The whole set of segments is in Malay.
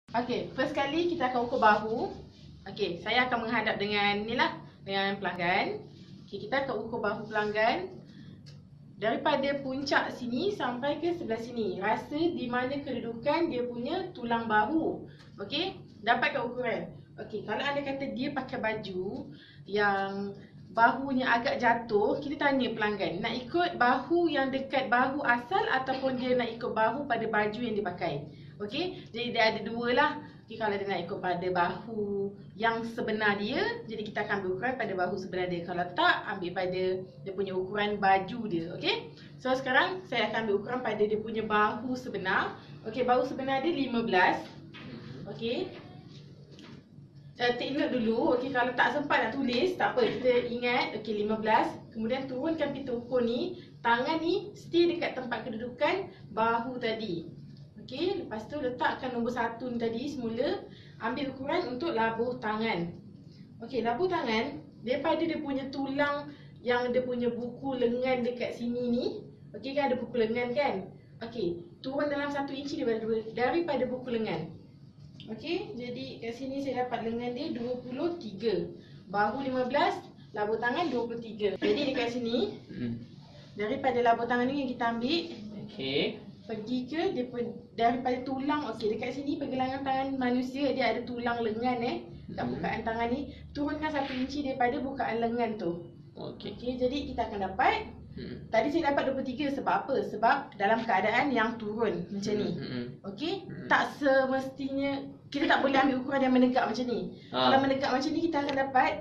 Okey, first kali kita akan ukur bahu. Okey, saya akan menghadap dengan ni lah, dengan pelanggan. Okey, kita akan ukur bahu pelanggan daripada puncak sini sampai ke sebelah sini. Rasa di mana kedudukan dia punya tulang bahu. Okey, dapatkan ukuran. Okey, kalau anda kata dia pakai baju yang bahunya agak jatuh, kita tanya pelanggan, nak ikut bahu yang dekat bahu asal ataupun dia nak ikut bahu pada baju yang dia pakai. Okey, jadi dia ada dua lah. Okay, kalau dia nak ikut pada bahu yang sebenar dia, jadi kita akan ambil ukuran pada bahu sebenar dia. Kalau tak, ambil pada dia punya ukuran baju dia. Okey, so sekarang saya akan ambil ukuran pada dia punya bahu sebenar. Okey, bahu sebenar dia 15. Okey, take note dulu. Okey, kalau tak sempat nak tulis, tak apa, kita ingat. Okey, 15. Kemudian turunkan pita ukur ni. Tangan ni stay dekat tempat kedudukan bahu tadi. Okey, lepas tu letakkan nombor 1 ni tadi semula. Ambil ukuran untuk labuh tangan. Okey, labuh tangan daripada dia punya tulang yang dia punya buku lengan dekat sini ni. Okey, kan ada buku lengan kan? Okey, turun dalam 1 inci daripada buku lengan. Okey, jadi kat sini saya dapat lengan dia 23. Bahu 15, labuh tangan 23. Jadi dekat sini, daripada labuh tangan ni yang kita ambil. Okey. Pergi ke dia daripada tulang. Okey, dekat sini pergelangan tangan manusia dia ada tulang lengan kat bukaan tangan ni. Turunkan 1 inci daripada bukaan lengan tu. Okey. Okey, jadi kita akan dapat tadi saya dapat 23 sebab apa? Sebab dalam keadaan yang turun macam ni. Okey, tak semestinya kita tak boleh ambil ukuran yang menegak macam ni. Kalau menegak macam ni kita akan dapat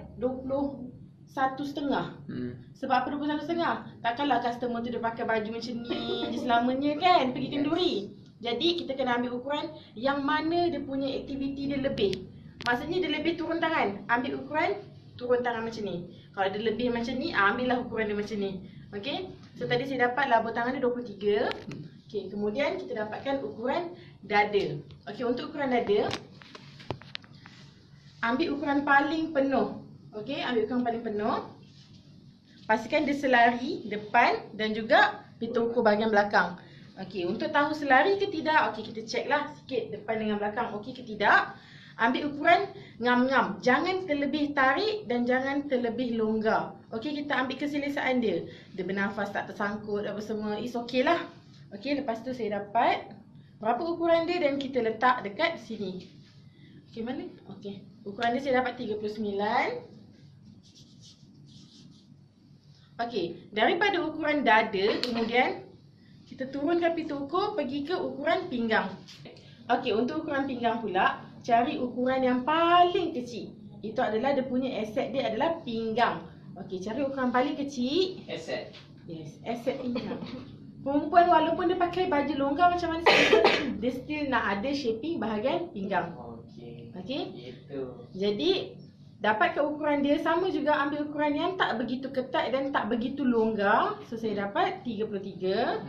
21.5. Sebab apa 21.5? Takkanlah customer tu dia pakai baju macam ni je selamanya kan, pergi kenduri. Jadi kita kena ambil ukuran yang mana dia punya aktiviti dia lebih. Maksudnya dia lebih turun tangan, ambil ukuran turun tangan macam ni. Kalau dia lebih macam ni, ambillah ukuran dia macam ni. Okey, so tadi saya dapat labuh tangan dia 23. Okey, kemudian kita dapatkan ukuran dada. Okey, untuk ukuran dada, ambil ukuran paling penuh. Okey, ambil ukuran paling penuh. Pastikan dia selari depan dan juga pita ukur bahagian belakang. Okey, untuk tahu selari ke tidak, okey kita checklah sikit depan dengan belakang okey ke tidak. Ambil ukuran ngam-ngam. Jangan terlebih tarik dan jangan terlebih longgar. Okey, kita ambil keselesaan dia. Dia bernafas tak tersangkut apa semua. Is okey lah. Okey, lepas tu saya dapat berapa ukuran dia dan kita letak dekat sini. Okey, mana? Okey. Ukuran dia saya dapat 39. Okey, daripada ukuran dada, kemudian kita turunkan pita ukur pergi ke ukuran pinggang. Okey, untuk ukuran pinggang pula, cari ukuran yang paling kecil. Itu adalah dia punya aset dia adalah pinggang. Okey, cari ukuran paling kecil. Aset. Yes, aset pinggang. Perempuan walaupun dia pakai baju longgar macam mana dia still nak ada shaping bahagian pinggang. Okey. Okey? Gitu. Jadi dapatkan ukuran dia, sama juga ambil ukuran yang tak begitu ketat dan tak begitu longgar. So saya dapat 33.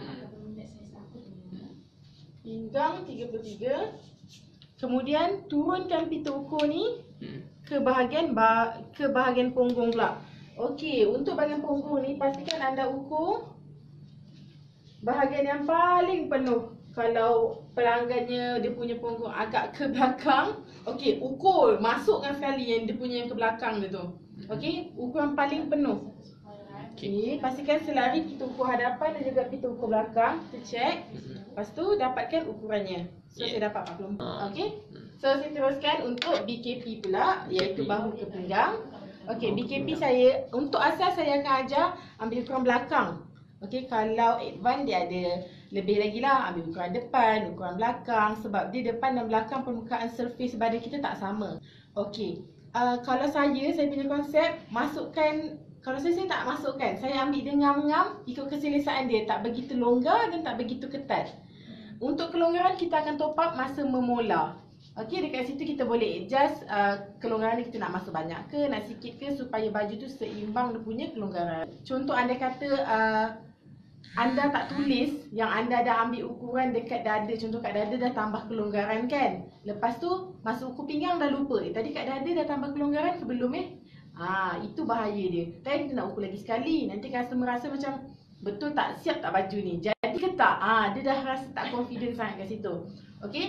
Pinggang 33. Kemudian turunkan pita ukur ni ke bahagian punggung pula. Okey, untuk bahagian punggung ni pastikan anda ukur bahagian yang paling penuh. Kalau pelanggannya dia punya punggung agak ke belakang, okey, ukur, masukkan sekali yang dia punya yang ke belakang dia tu. Okey, ukuran paling penuh. Okey, pastikan selari pita ukur hadapan dan juga pita ukur belakang. Kita check. Lepas tu dapatkan ukurannya. So saya dapat 44. Okey. So saya teruskan untuk BKP pula, iaitu bahu ke pinggang. Okey, BKP saya untuk asal saya akan ajar ambil ukuran belakang. Okey, kalau advance dia ada lebih lagi lah, ambil ukuran depan, ukuran belakang. Sebab dia depan dan belakang permukaan surface badan kita tak sama. Okey, kalau saya punya konsep masukkan, kalau saya tak masukkan, saya ambil dia ngam-ngam ikut keselesaan dia, tak begitu longgar dan tak begitu ketat. Untuk kelonggaran kita akan top up masa memola. Okey, dekat situ kita boleh adjust kelonggaran kita nak masuk banyak ke, nak sikit ke, supaya baju tu seimbang dia punya kelonggaran. Contoh anda kata anda tak tulis yang anda dah ambil ukuran dekat dada. Contoh kat dada dah tambah kelonggaran kan. Lepas tu masuk ukur pinggang dah lupa. Tadi kat dada dah tambah kelonggaran ke belum itu bahaya dia. Tadi kita nak ukur lagi sekali. Nanti customer rasa macam betul tak siap tak baju ni. Jadi ke tak? Dia dah rasa tak confident sangat kat situ. Okey.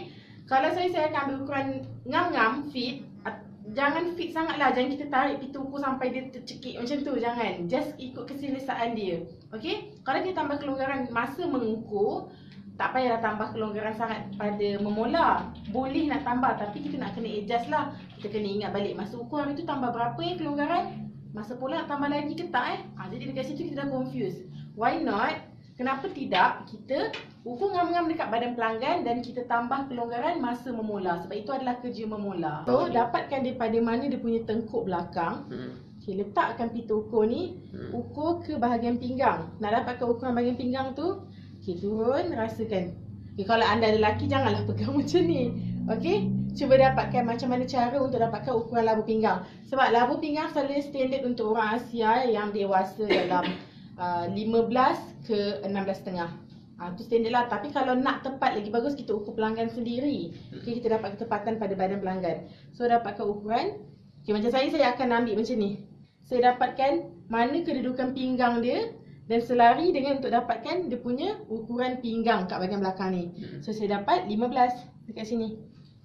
Kalau saya akan ambil ukuran ngam-ngam fit. Jangan fit sangatlah, jangan kita tarik pintu ukur sampai dia tercekik macam tu, jangan. Just ikut keselesaan dia. Okey? Kalau kita tambah kelonggaran masa mengukur, tak payahlah tambah kelonggaran sangat pada memolar. Boleh nak tambah tapi kita nak kena adjust lah. Kita kena ingat balik masa ukur hari tu tambah berapa kelonggaran. Masa pola nak tambah lagi ke tak jadi dekat situ kita dah confused. Why not? Kenapa tidak kita ukur ngam-ngam dekat badan pelanggan dan kita tambah kelonggaran masa memolar, sebab itu adalah kerja memolar. So dapatkan daripada mana dia punya tengkuk belakang. Okay, letakkan pintu ukur ni, ukur ke bahagian pinggang. Nak dapatkan ukuran bahagian pinggang tu, okay, turun, rasakan. Okay, kalau anda ada lelaki janganlah pegang macam ni. Okay, cuba dapatkan macam mana cara untuk dapatkan ukuran labu pinggang. Sebab labu pinggang selalu standard untuk orang Asia yang dewasa dalam 15 ke 16.5. Itu standard lah. Tapi kalau nak tepat lagi bagus, kita ukur pelanggan sendiri. Okay, kita dapat ketepatan pada badan pelanggan. So dapatkan ukuran. Okay, macam saya akan ambil macam ni. Saya dapatkan mana kedudukan pinggang dia dan selari dengan untuk dapatkan dia punya ukuran pinggang kat bahagian belakang ni. So saya dapat 15 dekat sini.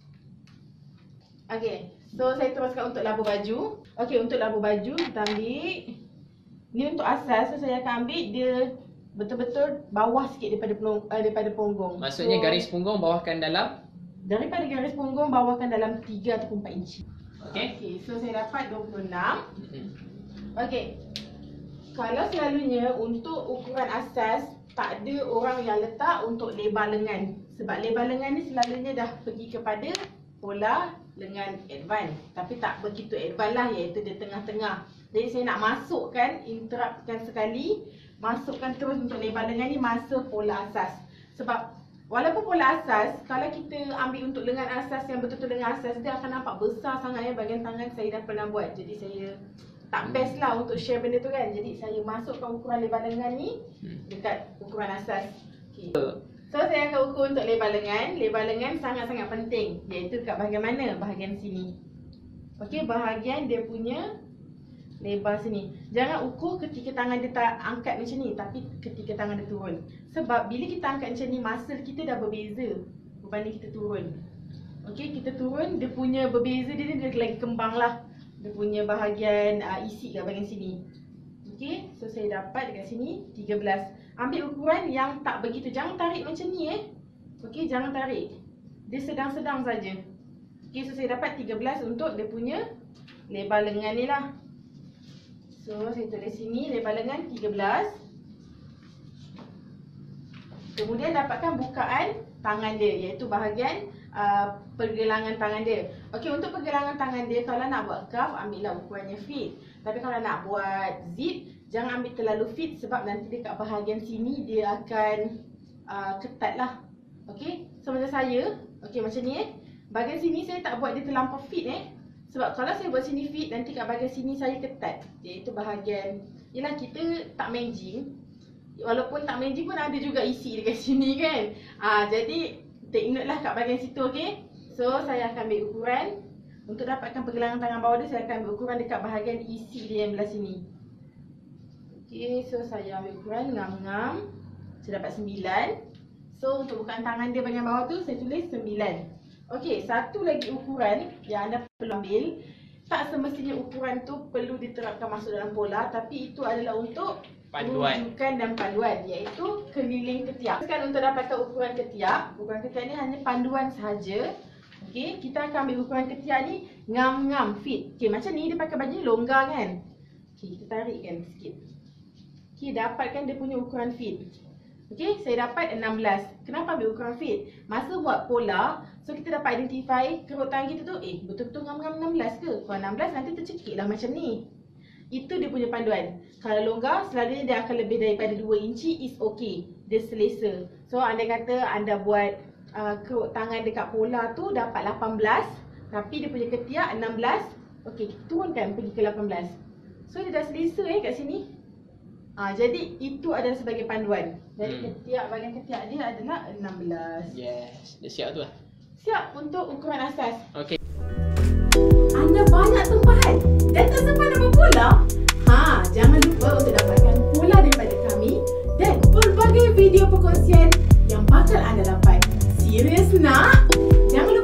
Okay, so saya teruskan untuk labu baju. Okay, untuk labu baju kita ambil. Ni untuk asas, so saya akan ambil dia betul-betul bawah sikit daripada punggung. Maksudnya so, garis punggung bawahkan dalam? Daripada garis punggung bawahkan dalam 3 ataupun 4 inci. Okay. So saya dapat 26. Okay. Kalau selalunya untuk ukuran asas, tak ada orang yang letak untuk lebar lengan. Sebab lebar lengan ni selalunya dah pergi kepada pola lengan advance. Tapi tak begitu advance lah, iaitu di tengah-tengah. Jadi saya nak masukkan, interruptkan sekali, masukkan terus untuk lebar lengan ni masa pola asas. Sebab walaupun pola asas, kalau kita ambil untuk lengan asas yang betul-betul lengan asas, dia akan nampak besar sangat bahagian tangan saya dah pernah buat. Jadi saya tak best lah untuk share benda tu kan. Jadi saya masukkan ukuran lebar lengan ni dekat ukuran asas. Okay. So saya akan ukur untuk lebar lengan. Lebar lengan sangat-sangat penting, iaitu dekat bahagian mana? Bahagian sini. Okey, bahagian dia punya lebar sini. Jangan ukur ketika tangan dia tak angkat macam ni, tapi ketika tangan dia turun. Sebab bila kita angkat macam ni, muscle kita dah berbeza berbanding kita turun. Okey, kita turun, dia punya berbeza dia lagi kembang lah. Dia punya bahagian isi kat bahagian sini. Okey, so saya dapat dekat sini 13. Ambil ukuran yang tak begitu, jangan tarik macam ni Okey, jangan tarik. Dia sedang-sedang saja. Okey, so saya dapat 13 untuk dia punya lebar lengan ni lah. So saya tulis sini lebar lengan 13. Kemudian dapatkan bukaan tangan dia, iaitu bahagian pergelangan tangan dia. Okey, untuk pergelangan tangan dia, kalau nak buat cuff, ambillah ukurannya fit. Tapi kalau nak buat zip, jangan ambil terlalu fit sebab nanti dekat bahagian sini dia akan ketat lah. Okey, so macam saya, okey macam ni bahagian sini saya tak buat dia terlampau fit sebab kalau saya buat sini fit, nanti kat bahagian sini saya ketat. Iaitu bahagian, yelah kita tak main gym. Walaupun tak main gym pun ada juga isi dekat sini kan. Jadi take note lah kat bahagian situ, okey. So saya akan ambil ukuran. Untuk dapatkan pergelangan tangan bawah dia, saya akan ambil ukuran dekat bahagian isi dia yang belah sini. Okey, so saya ambil ukuran ngam-ngam. Saya dapat 9. So untuk bukaan tangan dia bahagian bawah tu, saya tulis 9. Okey, satu lagi ukuran yang anda perlu ambil. Tak semestinya ukuran tu perlu diterapkan masuk dalam pola, tapi itu adalah untuk rujukan dan panduan, iaitu keliling ketiak. Sekarang untuk dapatkan ukuran ketiak ni hanya panduan sahaja. Okey, kita akan ambil ukuran ketiak ni ngam-ngam fit. Okey, macam ni dia pakai baju longgar kan. Okey, kita tarikkan sikit. Okey, dapatkan dia punya ukuran fit. Okey, saya dapat 16. Kenapa ambil ukuran fit? Masa buat pola, so kita dapat identify kerut tangan kita tu, betul-betul ngam-ngam 16 ke? Kalau 16 nanti tercekik lah macam ni. Itu dia punya panduan. Kalau longgar, selalunya dia akan lebih daripada 2 inci is okay. Dia selesa. So anda kata anda buat kerut tangan dekat pola tu dapat 18, tapi dia punya ketiak 16. Okey, turunkan pergi ke 18. So dia dah selesa kat sini. Jadi itu adalah sebagai panduan. Jadi ketiak, bahagian ketiak dia adalah 16. Yes, dah siap tu lah. Siap untuk ukuran asas. Okey. Anda banyak tempahan dan tak sempat dapat pola? Jangan lupa untuk dapatkan pola daripada kami dan pelbagai video perkongsian yang bakal anda dapat. Serius nak? Jangan lupa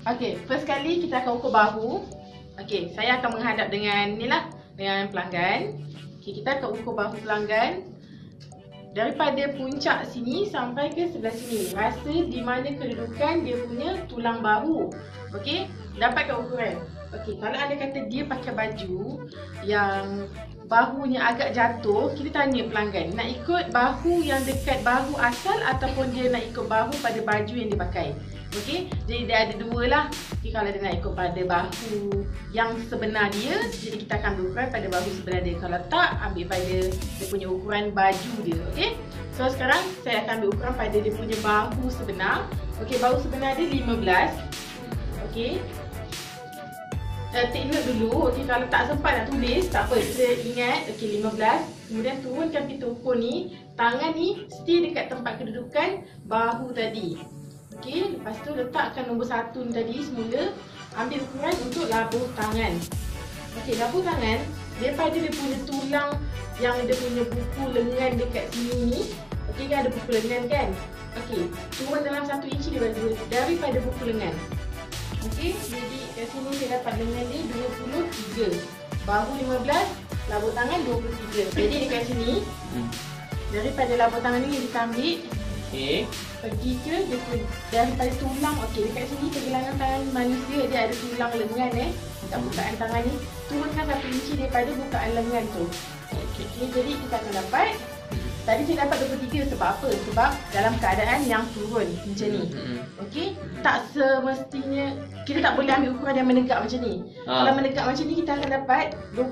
Okey, first kali kita akan ukur bahu. Okey, saya akan menghadap dengan ni lah, dengan pelanggan. Okey, kita akan ukur bahu pelanggan daripada puncak sini sampai ke sebelah sini. Rasa di mana kedudukan dia punya tulang bahu. Okey, dapatkan ukuran. Okey, kalau anda kata dia pakai baju yang bahunya agak jatuh, kita tanya pelanggan, nak ikut bahu yang dekat bahu asal ataupun dia nak ikut bahu pada baju yang dia pakai. Okey, jadi dia ada dua lah. Okay, kalau dia nak ikut pada bahu yang sebenar dia, jadi kita akan ambil ukuran pada bahu sebenar dia. Kalau tak, ambil pada dia punya ukuran baju dia. Okey, so sekarang saya akan ambil ukuran pada dia punya bahu sebenar. Okey, bahu sebenar dia 15. Okey, take note dulu. Okey, kalau tak sempat nak tulis, tak apa, kita ingat. Okey, 15. Kemudian turunkan pita ukur ni. Tangan ni stay dekat tempat kedudukan bahu tadi. Okey, lepas tu letakkan nombor 1 ni tadi semula. Ambil ukuran untuk labuh tangan. Okey, labuh tangan daripada dia punya tulang yang dia punya buku lengan dekat sini ni. Okey, kan ada buku lengan kan? Okey, turun dalam 1 inci daripada buku lengan. Okey, jadi kat sini saya dapat lengan dia 23. Bahu 15, labuh tangan 23. Jadi dekat sini daripada labuh tangan ni kita ambil. Okey. Pergi ke daripada tulang. Okey, dekat sini pergelangan tangan manusia dia ada tulang lengan dekat bukaan tangan ni. Turunkan 1 inci daripada bukaan lengan tu. Okey, jadi kita akan dapat. Tadi saya dapat 23 sebab apa? Sebab dalam keadaan yang turun macam ni. Okey, tak semestinya kita tak boleh ambil ukuran yang menegak macam ni. Kalau menegak macam ni kita akan dapat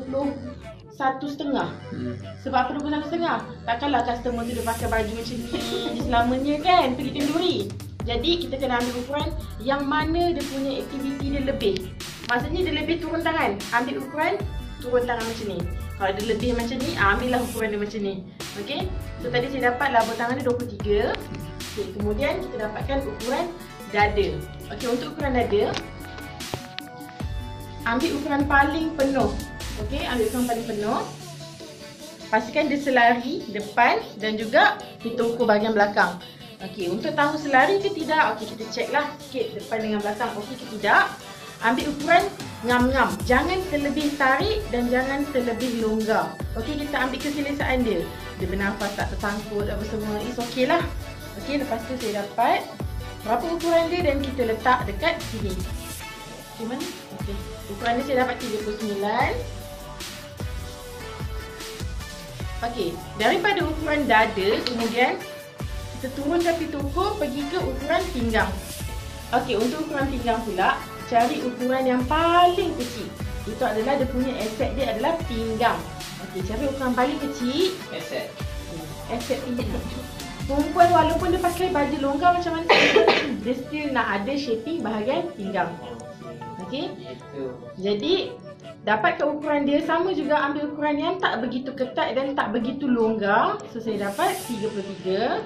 21.5. Sebab apa 21.5? Takkanlah customer tu dia pakai baju macam ni selamanya kan, pergi kenduri. Jadi kita kena ambil ukuran yang mana dia punya aktiviti dia lebih. Maksudnya dia lebih turun tangan, ambil ukuran turun tangan macam ni. Kalau dia lebih macam ni, ambillah ukuran dia macam ni. Okey, so tadi saya dapat labuh tangan dia 23. Okey, kemudian kita dapatkan ukuran dada. Okey, untuk ukuran dada, ambil ukuran paling penuh. Okey, ambil ukuran paling penuh. Pastikan dia selari depan dan juga kita ukur bahagian belakang. Okey, untuk tahu selari ke tidak, okey kita ceklah sikit depan dengan belakang. Okey ke tidak. Ambil ukuran ngam-ngam. Jangan terlebih tarik dan jangan terlebih longgar. Okey, kita ambil keselesaan dia. Dia bernafas tak tersangkut apa semua. It's okey lah. Okey, lepas tu saya dapat berapa ukuran dia dan kita letak dekat sini. Okey, mana? Okey, ukuran dia saya dapat 39. Okey, daripada ukuran dada, kemudian kita turunkan pita ukur pergi ke ukuran pinggang. Okey, untuk ukuran pinggang pula, cari ukuran yang paling kecil. Itu adalah dia punya aset dia adalah pinggang. Okey, cari ukuran paling kecil. Aset pinggang. Perempuan walaupun dia pakai baju longgar macam mana, dia still nak ada shaping bahagian pinggang. Okey, jadi dapatkan ukuran dia, sama juga ambil ukuran yang tak begitu ketat dan tak begitu longgar. So saya dapat 33.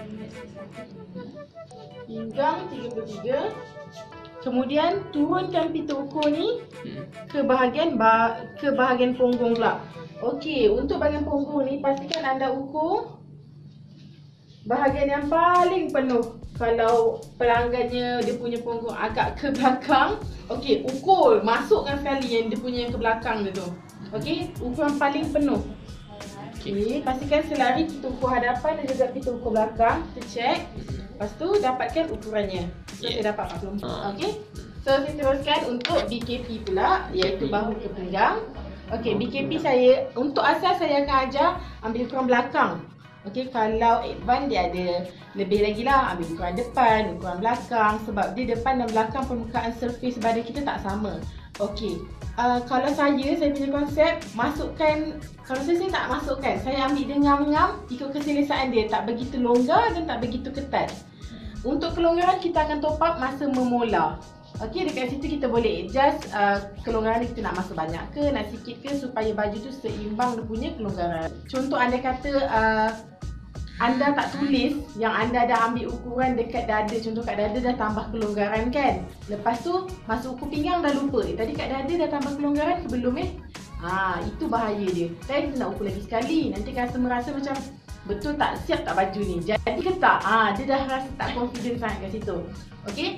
Pinggang 33. Kemudian turunkan pita ukur ni ke bahagian punggung pula. Okey, untuk bahagian punggung ni pastikan anda ukur bahagian yang paling penuh. Kalau pelanggannya dia punya punggung agak ke belakang, okey, ukur, masukkan sekali yang dia punya yang ke belakang dia tu. Okey, ukuran paling penuh. Okey, pastikan selari pita ukur hadapan dan juga pita ukur belakang. Kita cek. Lepas tu dapatkan ukurannya. So saya dapat 44. Okey. So saya teruskan untuk BKP pula, iaitu bahu ke pinggang. Okey, BKP saya untuk asal saya akan ajar ambil ukuran belakang. Okey, kalau advance dia ada lebih lagi lah, ambil ukuran depan, ukuran belakang, sebab dia depan dan belakang permukaan surface badan kita tak sama. Okey. Kalau saya punya konsep masukkan, kalau saya tak masukkan, saya ambil dia ngam-ngam ikut keselesaan dia, tak begitu longgar dan tak begitu ketat. Untuk kelonggaran kita akan top up masa memola. Okey, dekat situ kita boleh adjust kelonggaran kita nak masa banyak ke, nak sikit ke, supaya baju tu seimbang dia punya kelonggaran. Contoh anda kata anda tak tulis yang anda dah ambil ukuran dekat dada, contoh kat dada dah tambah kelonggaran kan. Lepas tu masuk ukur pinggang dah lupa. Tadi kat dada dah tambah kelonggaran ke belum itu bahaya dia. Tadi kita nak ukur lagi sekali. Nanti customer rasa macam betul tak siap tak baju ni. Jadi ke tak? Dia dah rasa tak confident sangat kat situ. Okey.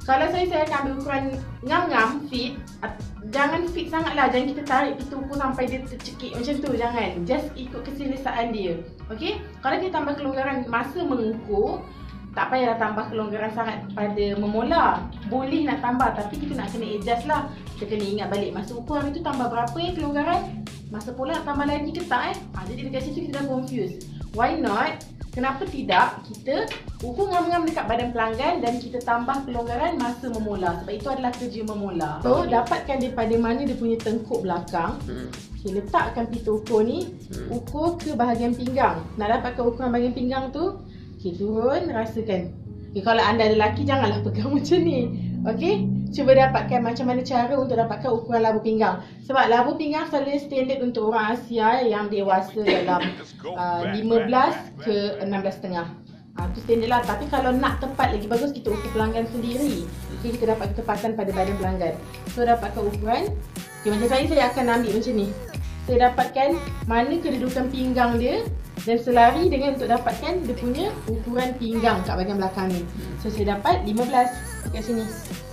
Kalau saya akan ambil ukuran ngam-ngam fit. Jangan fit sangatlah, jangan kita tarik pintu ukur sampai dia tercekik macam tu, jangan. Just ikut keselesaan dia. Okey? Kalau kita tambah kelonggaran masa mengukur, tak payahlah tambah kelonggaran sangat pada memola. Boleh nak tambah tapi kita nak kena adjust lah. Kita kena ingat balik masa ukur hari tu tambah berapa kelonggaran, masa pola nak tambah lagi ke tak jadi dekat situ kita dah confused. Why not? Kenapa tidak kita ukur ngam-ngam dekat badan pelanggan dan kita tambah kelonggaran masa memola, sebab itu adalah kerja memola. So dapatkan daripada mana dia punya tengkuk belakang. Okay, letakkan pita ukur ni, ukur ke bahagian pinggang. Nak dapatkan ukuran bahagian pinggang tu, okay, turun, rasakan. Okay, kalau anda ada lelaki janganlah pegang macam ni. Okay, cuba dapatkan macam mana cara untuk dapatkan ukuran labu pinggang. Sebab labu pinggang selalu standard untuk orang Asia yang dewasa dalam 15 ke 16.5. Itu standard lah. Tapi kalau nak tepat lagi bagus, kita ukur pelanggan sendiri. Okay, kita dapat ketepatan pada badan pelanggan. So dapatkan ukuran. Okay, macam saya akan ambil macam ni. Saya dapatkan mana kedudukan pinggang dia dan selari dengan untuk dapatkan dia punya ukuran pinggang kat bahagian belakang ni. So saya dapat 15 kat sini.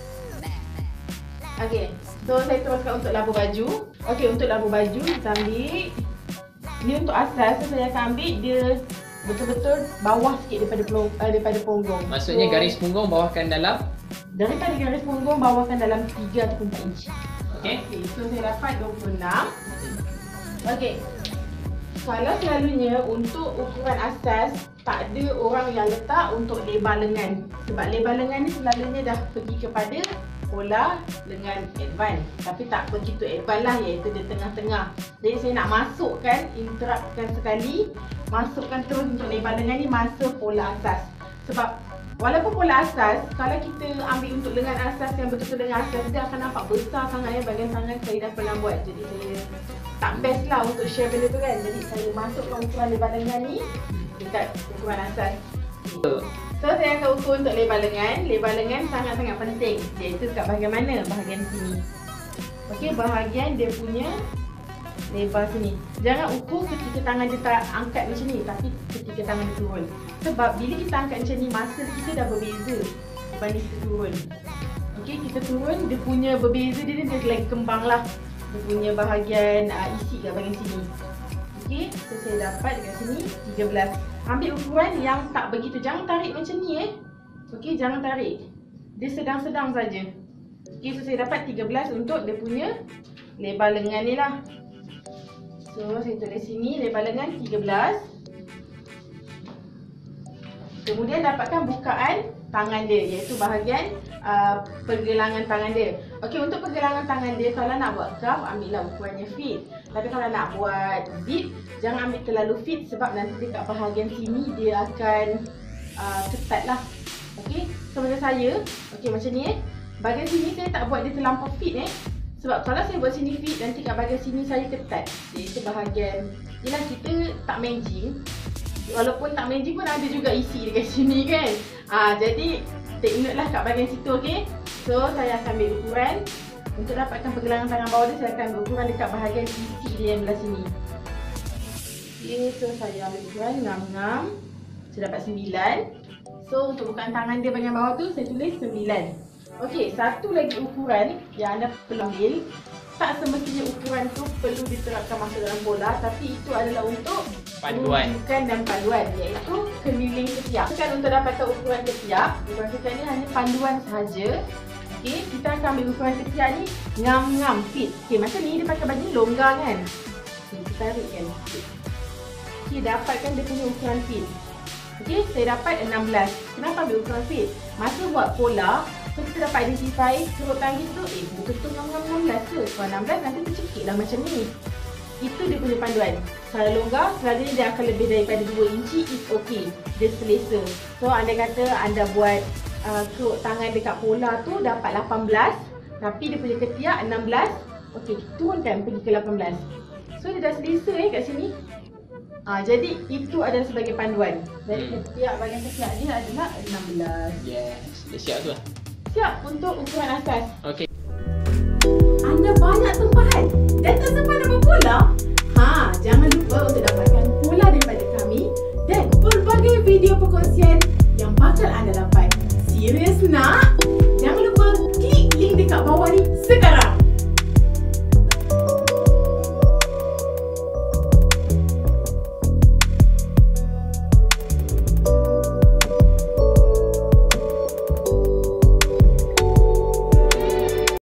Okey, so saya teruskan untuk labu baju. Okey, untuk labu baju kita ambil ni untuk asas. So saya akan ambil dia betul-betul bawah sikit daripada punggung. Maksudnya garis punggung bawahkan dalam? Daripada garis punggung bawahkan dalam 3 ataupun 4 inci. Okey. So saya dapat 26. Okey. Kalau selalunya untuk ukuran asas, tak ada orang yang letak untuk lebar lengan. Sebab lebar lengan ni selalunya dah pergi kepada pola lengan advance. Tapi tak begitu advance lah, iaitu di tengah-tengah. Jadi saya nak masukkan, interruptkan sekali, masukkan terus untuk lebar lengan ni masa pola asas. Sebab walaupun pola asas, kalau kita ambil untuk lengan asas yang betul-betul lengan asas, dia akan nampak besar sangat bahagian tangan saya dah pernah buat. Jadi saya tak best lah untuk share benda tu kan. Jadi saya masukkan ukuran lebar lengan ni dekat ukuran asas. So saya akan ukur untuk lebar lengan. Lebar lengan sangat-sangat penting, iaitu kat bahagian mana? Bahagian sini. Okey, bahagian dia punya lebar sini. Jangan ukur ketika tangan dia tak angkat macam ni, tapi ketika tangan dia turun. Sebab bila kita angkat macam ni, masa kita dah berbeza berbanding kita turun. Okey, kita turun, dia punya berbeza dia lagi kembang lah. Dia punya bahagian isi kat bahagian sini. Okey, so saya dapat dekat sini 13. Ambil ukuran yang tak begitu, jangan tarik macam ni Okey, jangan tarik. Dia sedang-sedang saja. Okey, so saya dapat 13 untuk dia punya lebar lengan ni lah. So saya tulis sini lebar lengan 13. Kemudian dapatkan bukaan tangan dia, iaitu bahagian pergelangan tangan dia. Okey, untuk pergelangan tangan dia, kalau nak buat cuff, ambillah ukurannya fit. Tapi kalau nak buat zip, jangan ambil terlalu fit sebab nanti dekat bahagian sini dia akan ketat lah. Okey, so macam saya, okey macam ni bahagian sini saya tak buat dia terlampau fit sebab kalau saya buat sini fit, nanti kat bahagian sini saya ketat. Iaitu bahagian, yelah kita tak matching. Walaupun tak matching pun ada juga isi dekat sini kan. Jadi take note lah kat bahagian situ, okey. So saya akan ambil ukuran. Untuk dapatkan pergelangan tangan bawah dia, saya akan ambil ukuran dekat bahagian isi dia yang belah sini. Okay, so saya ambil ukuran ngam-ngam. Saya dapat 9. So untuk bukaan tangan dia bahagian bawah tu, saya tulis 9. Okey, satu lagi ukuran yang anda perlu ambil. Tak semestinya ukuran tu perlu diterapkan masuk dalam bola, tapi itu adalah untuk panduan dan panduan, iaitu keliling ketiak. Kan untuk dapatkan ukuran ketiak, ukuran ketiak ni hanya panduan sahaja. Okey, kita akan ambil ukuran ketiak ni ngam-ngam fit. Okey, macam ni dia pakai baju longgar kan. Okey, kita tarik kan. Okey, dapatkan dia punya ukuran fit. Okey, saya dapat 16. Kenapa ambil ukuran fit? Masa buat pola, so kita dapat identify kerut tangan tu, bukan tu 16 ke? Kalau 16 nanti tercekik lah macam ni. Itu dia punya panduan. Kalau longgar, selalunya dia akan lebih daripada 2 inci, is okay. Dia selesa. So anda kata anda buat kerut tangan dekat pola tu dapat 18, tapi dia punya ketiak 16. Okey, turunkan pergi ke 18. So dia dah selesa kat sini. Jadi itu adalah sebagai panduan. Jadi bahagian ketiak dia adalah 16. Yes, dah siap tu lah. Siap untuk ukuran asas. Okey. Anda banyak tempahan dan tak sempat dapat pola? Jangan lupa untuk dapatkan pola daripada kami dan berbagai video perkongsian yang bakal anda dapat. Serius nak? Jangan lupa Sekarang